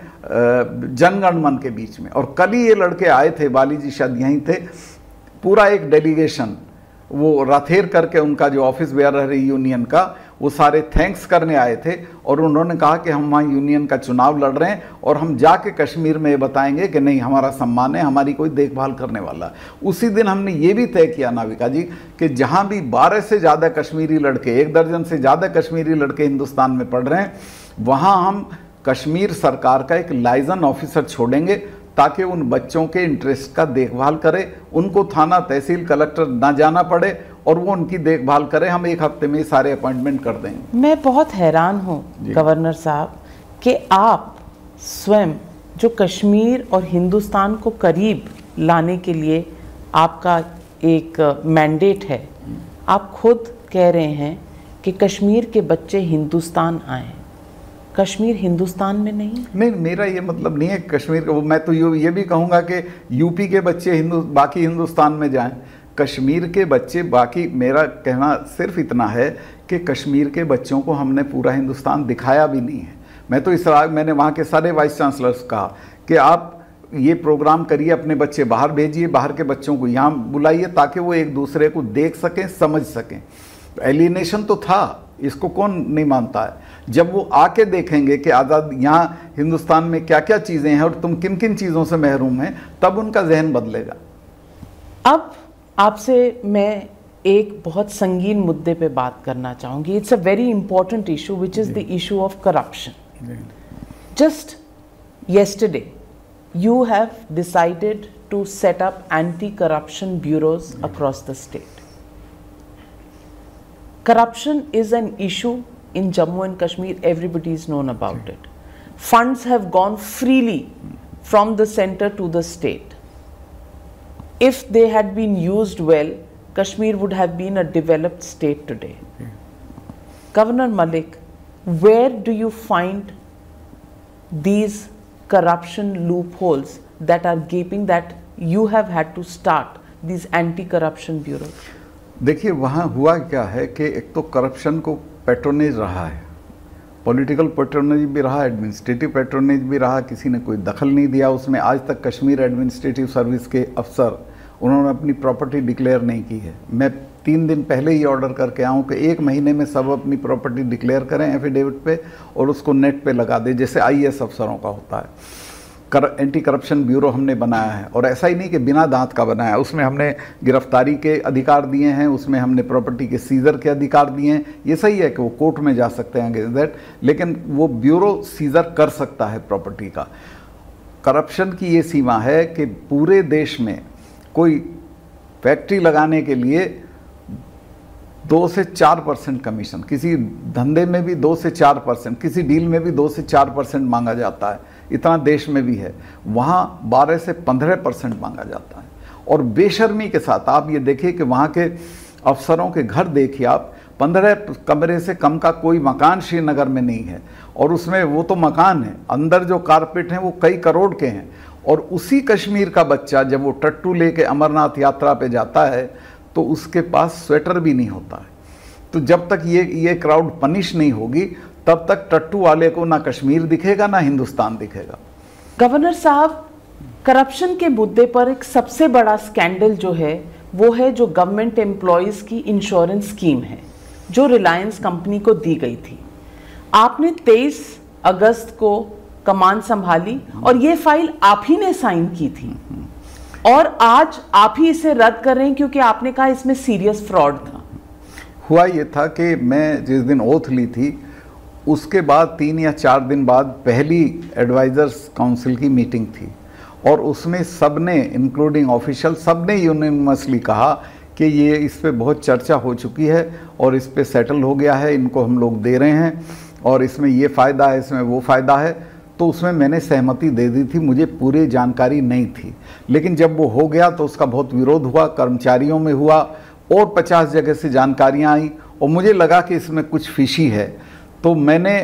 जनगण मन के बीच में। और कल ही ये लड़के आए थे, बाली जी शायद यहीं थे, पूरा एक डेलीगेशन, वो राथेर करके उनका जो ऑफिस बेयर है यूनियन का, वो सारे थैंक्स करने आए थे। और उन्होंने कहा कि हम वहाँ यूनियन का चुनाव लड़ रहे हैं और हम जाके कश्मीर में ये बताएंगे कि नहीं, हमारा सम्मान है, हमारी कोई देखभाल करने वाला। उसी दिन हमने ये भी तय किया नाविका जी कि जहाँ भी बारह से ज़्यादा कश्मीरी लड़के, एक दर्जन से ज़्यादा कश्मीरी लड़के हिंदुस्तान में पढ़ रहे हैं, वहाँ हम कश्मीर सरकार का एक लाइजन ऑफिसर छोड़ेंगे ताकि उन बच्चों के इंटरेस्ट का देखभाल करे, उनको थाना, तहसील, कलेक्टर ना जाना पड़े और वो उनकी देखभाल करे। हम एक हफ्ते में सारे अपॉइंटमेंट कर देंगे। मैं बहुत हैरान हूँ गवर्नर साहब कि आप स्वयं, जो कश्मीर और हिंदुस्तान को करीब लाने के लिए आपका एक मैंडेट है, आप खुद कह रहे हैं कि कश्मीर के बच्चे हिंदुस्तान आएँ। कश्मीर हिंदुस्तान में नहीं? नहीं, मेरा ये मतलब नहीं है कश्मीर का। मैं तो ये भी कहूँगा कि यूपी के बच्चे हिंदू बाकी हिंदुस्तान में जाएं, कश्मीर के बच्चे बाकी। मेरा कहना सिर्फ इतना है कि कश्मीर के बच्चों को हमने पूरा हिंदुस्तान दिखाया भी नहीं है। मैं तो इस मैंने वहाँ के सारे वाइस चांसलर्स कहा कि आप ये प्रोग्राम करिए, अपने बच्चे बाहर भेजिए, बाहर के बच्चों को यहाँ बुलाइए ताकि वो एक दूसरे को देख सकें, समझ सकें। एलिनेशन तो था, इसको कौन नहीं मानता है। जब वो आके देखेंगे कि आज़ाद यहाँ हिंदुस्तान में क्या क्या चीज़ें हैं और तुम किन किन चीज़ों से महरूम हैं, तब उनका जहन बदलेगा। अब आपसे मैं एक बहुत संगीन मुद्दे पे बात करना चाहूँगी। It's a very important issue which is the issue of corruption. Just yesterday you have decided to set up anti-corruption bureaus across the state. Corruption is an issue in Jammu and Kashmir, everybody is known about it. Funds have gone freely from the center to the state. If they had been used well, Kashmir would have been a developed state today. Okay. Governor Malik, where do you find these corruption loopholes that are gaping that you have had to start these anti-corruption bureaus? देखिए वहाँ हुआ क्या है कि एक तो corruption को patronage रहा है, पॉलिटिकल पैट्रोनेज भी रहा, एडमिनिस्ट्रेटिव पैट्रोनेज भी रहा, किसी ने कोई दखल नहीं दिया उसमें। आज तक कश्मीर एडमिनिस्ट्रेटिव सर्विस के अफसर उन्होंने अपनी प्रॉपर्टी डिक्लेयर नहीं की है। मैं तीन दिन पहले ही ऑर्डर करके आऊँ कि एक महीने में सब अपनी प्रॉपर्टी डिक्लेयर करें एफिडेविट पे और उसको नेट पे लगा दे, जैसे आईएएस अफसरों का होता है। कर एंटी करप्शन ब्यूरो हमने बनाया है, और ऐसा ही नहीं कि बिना दांत का बनाया, उसमें हमने गिरफ्तारी के अधिकार दिए हैं, उसमें हमने प्रॉपर्टी के सीजर के अधिकार दिए हैं। ये सही है कि वो कोर्ट में जा सकते हैं अगेंस्ट दैट, लेकिन वो ब्यूरो सीजर कर सकता है प्रॉपर्टी का। करप्शन की ये सीमा है कि पूरे देश में कोई फैक्ट्री लगाने के लिए दो से चार परसेंट कमीशन, किसी धंधे में भी दो से चार परसेंट, किसी डील में भी दो से चार परसेंट मांगा जाता है, इतना देश में भी है। वहाँ बारह से पंद्रह परसेंट मांगा जाता है। और बेशर्मी के साथ आप ये देखिए कि वहाँ के अफसरों के घर देखिए आप, पंद्रह कमरे से कम का कोई मकान श्रीनगर में नहीं है, और उसमें वो तो मकान है, अंदर जो कारपेट हैं वो कई करोड़ के हैं। और उसी कश्मीर का बच्चा जब वो टट्टू लेके अमरनाथ यात्रा पे जाता है तो उसके पास स्वेटर भी नहीं होता है। तो जब तक ये ये क्राउड पनिश नहीं होगी तब तक टट्टू वाले को ना कश्मीर दिखेगा ना हिंदुस्तान दिखेगा। गवर्नर साहब, करप्शन के मुद्दे पर एक सबसे बड़ा स्कैंडल जो है वो है जो गवर्नमेंट एम्प्लॉयज की इंश्योरेंस स्कीम है जो रिलायंस कंपनी को दी गई थी। आपने तेईस अगस्त को कमान संभाली और ये फाइल आप ही ने साइन की थी, और आज आप ही इसे रद्द कर रहे हैं क्योंकि आपने कहा इसमें सीरियस फ्रॉड था। हुआ ये था कि मैं जिस दिन ओथ ली थी उसके बाद तीन या चार दिन बाद पहली एडवाइजर्स काउंसिल की मीटिंग थी, और उसमें सबने इंक्लूडिंग ऑफिशियल सबने यूनिवर्सली कहा कि ये इस पे बहुत चर्चा हो चुकी है और इस पे सेटल हो गया है, इनको हम लोग दे रहे हैं और इसमें ये फ़ायदा है, इसमें वो फ़ायदा है। तो उसमें मैंने सहमति दे दी थी, मुझे पूरी जानकारी नहीं थी, लेकिन जब वो हो गया तो उसका बहुत विरोध हुआ, कर्मचारियों में हुआ, और पचास जगह से जानकारियाँ आई, और मुझे लगा कि इसमें कुछ फिशी है। तो मैंने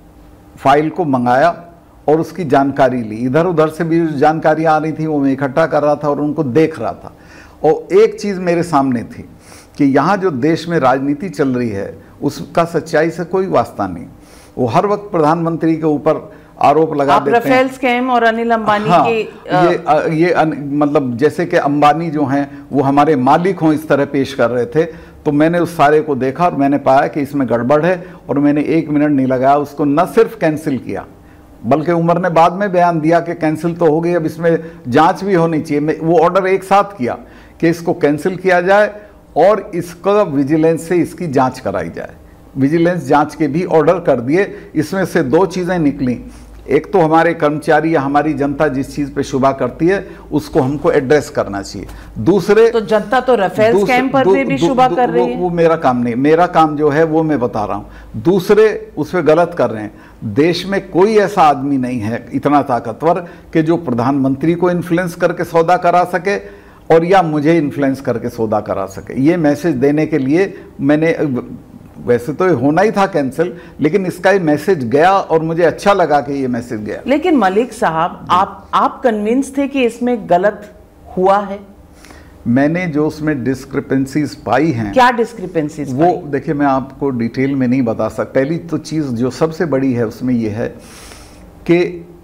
फाइल को मंगाया और उसकी जानकारी ली। इधर उधर से भी जानकारियाँ आ रही थी, वो मैं इकट्ठा कर रहा था और उनको देख रहा था। और एक चीज़ मेरे सामने थी कि यहाँ जो देश में राजनीति चल रही है उसका सच्चाई से कोई वास्ता नहीं। वो हर वक्त प्रधानमंत्री के ऊपर आरोप लगा आप देते हैं। राफेल स्कैम और अनिल अंबानी हाँ, के आ, ये ये अन, मतलब जैसे कि अंबानी जो हैं वो हमारे मालिक हों इस तरह पेश कर रहे थे। तो मैंने उस सारे को देखा और मैंने पाया कि इसमें गड़बड़ है, और मैंने एक मिनट नहीं लगाया, उसको न सिर्फ कैंसिल किया बल्कि उमर ने बाद में बयान दिया कि कैंसिल तो हो गई, अब इसमें जांच भी होनी चाहिए। मैं वो ऑर्डर एक साथ किया कि इसको कैंसिल किया जाए और इसका विजिलेंस से इसकी जांच कराई जाए। विजिलेंस जांच के भी ऑर्डर कर दिए। इसमें से दो चीज़ें निकली, एक तो हमारे कर्मचारी या हमारी जनता जिस चीज़ पे शुबा करती है उसको हमको एड्रेस करना चाहिए। दूसरे तो जनता तो राफेल स्कैम पर भी, भी शुबा कर रही है। वो, वो मेरा काम नहीं, मेरा काम जो है वो मैं बता रहा हूँ। दूसरे उस पर गलत कर रहे हैं। देश में कोई ऐसा आदमी नहीं है इतना ताकतवर कि जो प्रधानमंत्री को इन्फ्लुएंस करके सौदा करा सके और या मुझे इन्फ्लुएंस करके सौदा करा सके। ये मैसेज देने के लिए मैंने, वैसे तो ये होना ही था कैंसिल, लेकिन इसका ये मैसेज गया और मुझे अच्छा लगा कि ये मैसेज गया। लेकिन मलिक साहब, आप आप कन्विंस थे कि इसमें गलत हुआ है? मैंने जो उसमें डिस्क्रिपेंसीज पाई हैं। क्या डिस्क्रिपेंसीज? वो देखिए मैं आपको डिटेल में नहीं बता सकता। पहली तो चीज़ जो सबसे बड़ी है उसमें ये है कि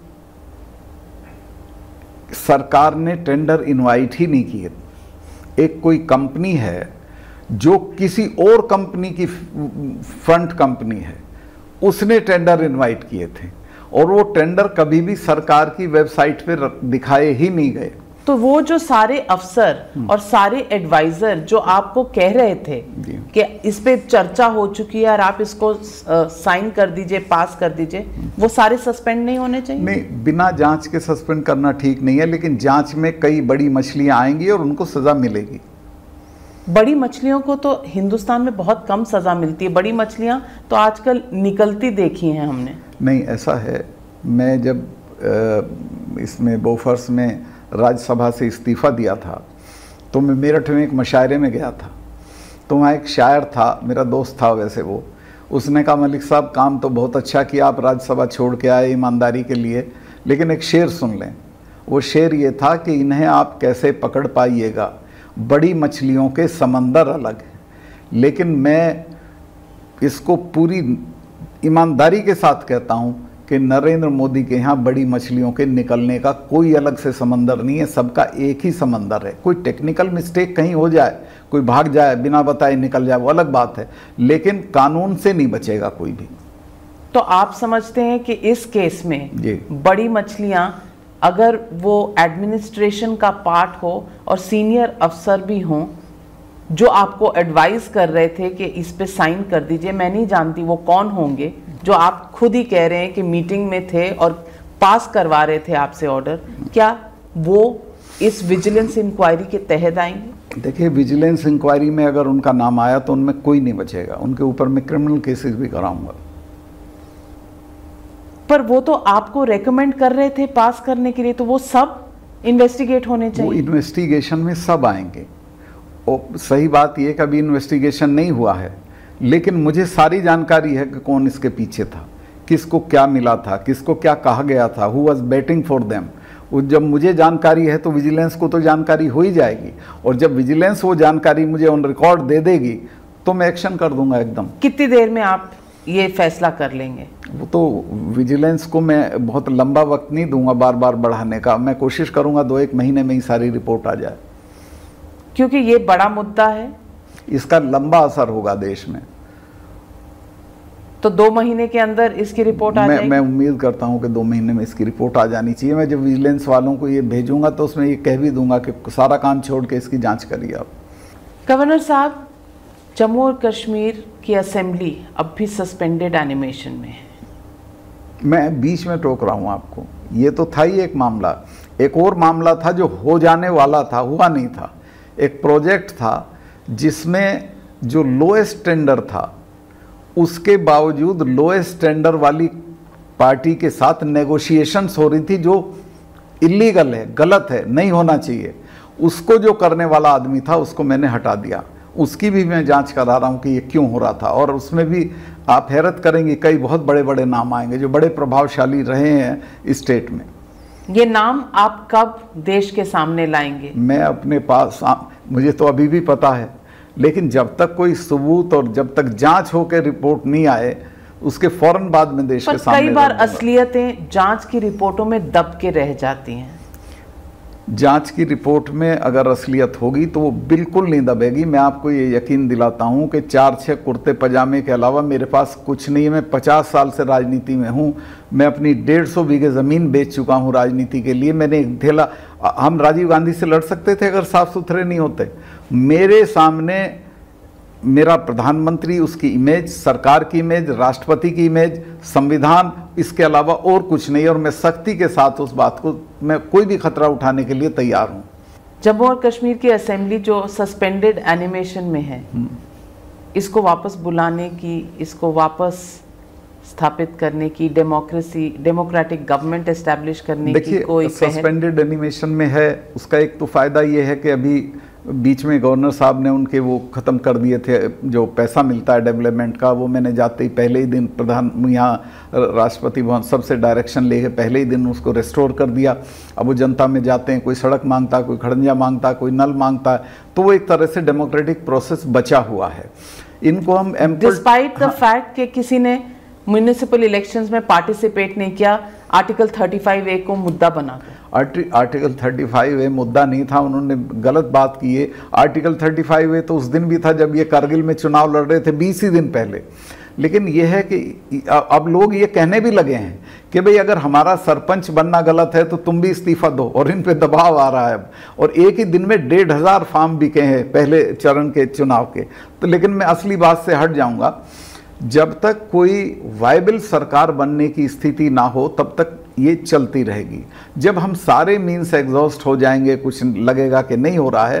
सरकार ने टेंडर इनवाइट ही नहीं किए। एक कोई कंपनी है जो किसी और कंपनी की फ्रंट कंपनी है, उसने टेंडर इनवाइट किए थे और वो टेंडर कभी भी सरकार की वेबसाइट पे दिखाए ही नहीं गए। तो वो जो सारे अफसर और सारे एडवाइजर जो आपको कह रहे थे कि इस पे चर्चा हो चुकी है और आप इसको साइन कर दीजिए, पास कर दीजिए, वो सारे सस्पेंड नहीं होने चाहिए? नहीं, बिना जांच के सस्पेंड करना ठीक नहीं है, लेकिन जांच में कई बड़ी मछलियां आएंगी और उनको सजा मिलेगी। बड़ी मछलियों को तो हिंदुस्तान में बहुत कम सज़ा मिलती है, बड़ी मछलियाँ तो आजकल निकलती देखी हैं हमने। नहीं, ऐसा है, मैं जब इसमें बोफर्स में राज्यसभा से इस्तीफ़ा दिया था तो मैं मेरठ में एक मशायरे में गया था। तो वहाँ एक शायर था, मेरा दोस्त था वैसे वो, उसने कहा मलिक साहब काम तो बहुत अच्छा किया, आप राज्यसभा छोड़ के आए ईमानदारी के लिए, लेकिन एक शेर सुन लें। वो शेर ये था कि इन्हें आप कैसे पकड़ पाइएगा, बड़ी मछलियों के समंदर अलग है। लेकिन मैं इसको पूरी ईमानदारी के साथ कहता हूँ कि नरेंद्र मोदी के यहाँ बड़ी मछलियों के निकलने का कोई अलग से समंदर नहीं है, सबका एक ही समंदर है। कोई टेक्निकल मिस्टेक कहीं हो जाए, कोई भाग जाए, बिना बताए निकल जाए, वो अलग बात है, लेकिन कानून से नहीं बचेगा कोई भी। तो आप समझते हैं कि इस केस में जी, बड़ी मछलियां अगर वो एडमिनिस्ट्रेशन का पार्ट हो और सीनियर अफसर भी हों जो आपको एडवाइस कर रहे थे कि इस पे साइन कर दीजिए, मैं नहीं जानती वो कौन होंगे, जो आप खुद ही कह रहे हैं कि मीटिंग में थे और पास करवा रहे थे आपसे ऑर्डर, क्या वो इस विजिलेंस इंक्वायरी के तहत आएंगे? देखिए, विजिलेंस इंक्वायरी में अगर उनका नाम आया तो उनमें कोई नहीं बचेगा, उनके ऊपर मैं क्रिमिनल केसेस भी कराऊंगा। पर वो तो आपको रेकमेंड कर रहे थे पास करने के लिए, तो वो सब इन्वेस्टिगेट होने चाहिए। वो इन्वेस्टिगेशन में सब आएंगे। और सही बात ये कि अभी इन्वेस्टिगेशन नहीं हुआ है, लेकिन मुझे सारी जानकारी है कि कौन इसके पीछे था, किसको क्या मिला था, किसको क्या कहा गया था, who was betting for them. वो जब मुझे जानकारी है तो विजिलेंस को तो जानकारी हो ही जाएगी, और जब विजिलेंस वो जानकारी मुझे ऑन रिकॉर्ड दे देगी तो मैं एक्शन कर दूंगा एकदम। कितनी देर में आप ये फैसला कर लेंगे? वो तो विजिलेंस को मैं बहुत लंबा वक्त नहीं दूंगा बार बार बढ़ाने का, मैं कोशिश करूंगा दो एक महीने में ही सारी रिपोर्ट आ जाए, क्योंकि ये बड़ा मुद्दा है, इसका लंबा असर होगा देश में। तो दो महीने के अंदर इसकी रिपोर्ट आ मैं, जाएगी? मैं उम्मीद करता हूं कि दो महीने में इसकी रिपोर्ट आ जानी चाहिए। मैं जब विजिलेंस वालों को ये भेजूंगा तो उसमें ये कह भी दूंगा कि सारा काम छोड़ के इसकी जांच करिए आप। गवर्नर साहब, जम्मू और कश्मीर की असेंबली अब भी सस्पेंडेड एनिमेशन में है। मैं बीच में टोक रहा हूं आपको, ये तो था ही एक मामला, एक और मामला था जो हो जाने वाला था, हुआ नहीं था। एक प्रोजेक्ट था जिसमें जो लोएस्ट टेंडर था उसके बावजूद लोएस्ट टेंडर वाली पार्टी के साथ नेगोशिएशंस हो रही थी, जो इलीगल है, गलत है, नहीं होना चाहिए। उसको जो करने वाला आदमी था उसको मैंने हटा दिया, उसकी भी मैं जांच करा रहा हूं कि ये क्यों हो रहा था। और उसमें भी आप हैरत करेंगे, कई बहुत बड़े बड़े नाम आएंगे जो बड़े प्रभावशाली रहे हैं स्टेट में। ये नाम आप कब देश के सामने लाएंगे? मैं अपने पास, मुझे तो अभी भी पता है, लेकिन जब तक कोई सबूत और जब तक जांच होकर रिपोर्ट नहीं आए उसके फौरन बाद में देश के सामने। कई बार असलियतें जांच की रिपोर्टों में दब के रह जाती हैं। जांच की रिपोर्ट में अगर असलियत होगी तो वो बिल्कुल नहीं दबेगी। मैं आपको ये यकीन दिलाता हूँ कि चार छः कुर्ते पजामे के अलावा मेरे पास कुछ नहीं है। मैं पचास साल से राजनीति में हूँ, मैं अपनी डेढ़ सौ बीघे ज़मीन बेच चुका हूँ राजनीति के लिए। मैंने एक ढेला, हम राजीव गांधी से लड़ सकते थे अगर साफ सुथरे नहीं होते। मेरे सामने मेरा प्रधानमंत्री, उसकी इमेज, सरकार की इमेज, राष्ट्रपति की इमेज, संविधान, इसके अलावा और कुछ नहीं। और मैं सख्ती के साथ उस बात को, मैं कोई भी खतरा उठाने के लिए तैयार हूं। जम्मू और कश्मीर की असेंबली जो सस्पेंडेड एनिमेशन में है, इसको वापस बुलाने की, इसको वापस स्थापित करने की, डेमोक्रेसी, डेमोक्रेटिक गवर्नमेंट एस्टैब्लिश करने की कोई देखिए, सस्पेंडेड एनिमेशन में है, उसका एक तो फायदा ये है कि अभी बीच में गवर्नर साहब ने उनके वो ख़त्म कर दिए थे, जो पैसा मिलता है डेवलपमेंट का, वो मैंने जाते ही पहले ही दिन प्रधान यहाँ राष्ट्रपति भवन सबसे डायरेक्शन लेके पहले ही दिन उसको रिस्टोर कर दिया। अब वो जनता में जाते हैं, कोई सड़क मांगता है, कोई खड़ंजा मांगता है, कोई नल मांगता है, तो वो एक तरह से डेमोक्रेटिक प्रोसेस बचा हुआ है। इनको हम डिस्पाइट द फैक्ट कि किसी ने म्युनिसिपल इलेक्शंस में पार्टिसिपेट नहीं किया, आर्टिकल पैंतीस ए को मुद्दा बनाकर। आर्टिकल पैंतीस ए मुद्दा नहीं था, उन्होंने गलत बात की है। आर्टिकल पैंतीस ए तो उस दिन भी था जब ये कारगिल में चुनाव लड़ रहे थे, बीस ही दिन पहले। लेकिन ये है कि अब लोग ये कहने भी लगे हैं कि भाई अगर हमारा सरपंच बनना गलत है तो तुम भी इस्तीफा दो, और इन पे दबाव आ रहा है अब। और एक ही दिन में डेढ़ हजार फॉर्म बिके हैं पहले चरण के चुनाव के। तो लेकिन मैं असली बात से हट जाऊंगा, जब तक कोई वायबल सरकार बनने की स्थिति ना हो तब तक ये चलती रहेगी। जब हम सारे मीन्स एग्जॉस्ट हो जाएंगे, कुछ लगेगा कि नहीं हो रहा है,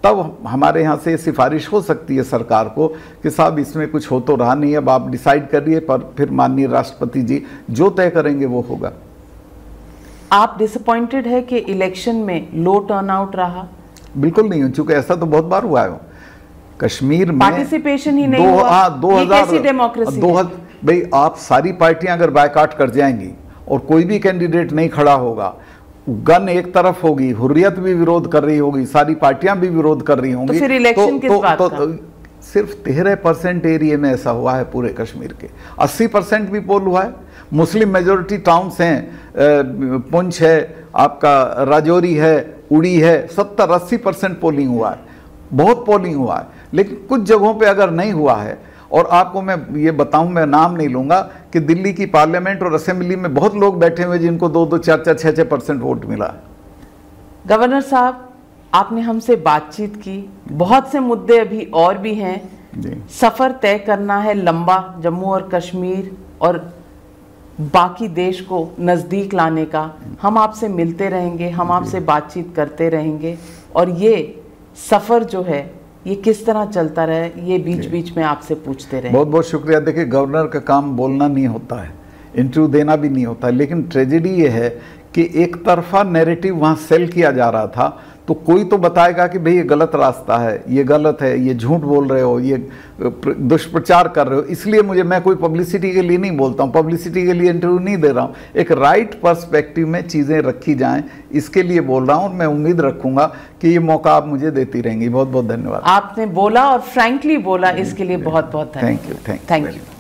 तब हमारे यहाँ से सिफारिश हो सकती है सरकार को कि साहब इसमें कुछ हो तो रहा नहीं, अब आप डिसाइड करिए, पर फिर माननीय राष्ट्रपति जी जो तय करेंगे वो होगा। आप डिसअपॉइंटेड है कि इलेक्शन में लो टर्नआउट रहा? बिल्कुल नहीं, चूंकि ऐसा तो बहुत बार हुआ है। कश्मीर में पार्टिसिपेशन ही नहीं दो, हुआ। हाँ, दो हजार डेमोक्रेसी दो हजार भाई आप सारी पार्टियां अगर बायकॉट कर जाएंगी और कोई भी कैंडिडेट नहीं खड़ा होगा, गन एक तरफ होगी, हुर्रियत भी विरोध कर रही होगी, सारी पार्टियां भी विरोध कर रही होंगी, तो फिर इलेक्शन किस बात तो, का? तो, सिर्फ तेरह परसेंट एरिया में ऐसा हुआ है पूरे कश्मीर के। अस्सी परसेंट भी पोल हुआ है। मुस्लिम मेजोरिटी टाउन्स हैं, पुंछ है, आपका राजौरी है, उड़ी है, सत्तर अस्सी परसेंट पोलिंग हुआ है, बहुत पोलिंग हुआ है। लेकिन कुछ जगहों पे अगर नहीं हुआ है, और आपको मैं ये बताऊं, मैं नाम नहीं लूंगा, कि दिल्ली की पार्लियामेंट और असेंबली में बहुत लोग बैठे हुए जिनको दो दो चार चार छः छः परसेंट वोट मिला है। गवर्नर साहब, आपने हमसे बातचीत की, बहुत से मुद्दे अभी और भी हैं। सफर तय करना है लंबा, जम्मू और कश्मीर और बाकी देश को नजदीक लाने का। हम आपसे मिलते रहेंगे, हम आपसे बातचीत करते रहेंगे, और ये सफर जो है ये किस तरह चलता रहे, ये बीच बीच में आपसे पूछते रहे। बहुत बहुत शुक्रिया। देखिए, गवर्नर का काम बोलना नहीं होता है, इंटरव्यू देना भी नहीं होता है, लेकिन ट्रेजेडी ये है कि एक तरफा नैरेटिव वहाँ सेल किया जा रहा था, तो कोई तो बताएगा कि भाई ये गलत रास्ता है, ये गलत है, ये झूठ बोल रहे हो, ये दुष्प्रचार कर रहे हो। इसलिए मुझे, मैं कोई पब्लिसिटी के लिए नहीं बोलता हूँ, पब्लिसिटी के लिए इंटरव्यू नहीं दे रहा हूँ, एक राइट पर्सपेक्टिव में चीज़ें रखी जाएं, इसके लिए बोल रहा हूँ। और मैं उम्मीद रखूँगा कि ये मौका आप मुझे देती रहेंगी। बहुत बहुत धन्यवाद। आपने बोला और फ्रैंकली बोला, इसके लिए बहुत बहुत थैंक यू। Thank you.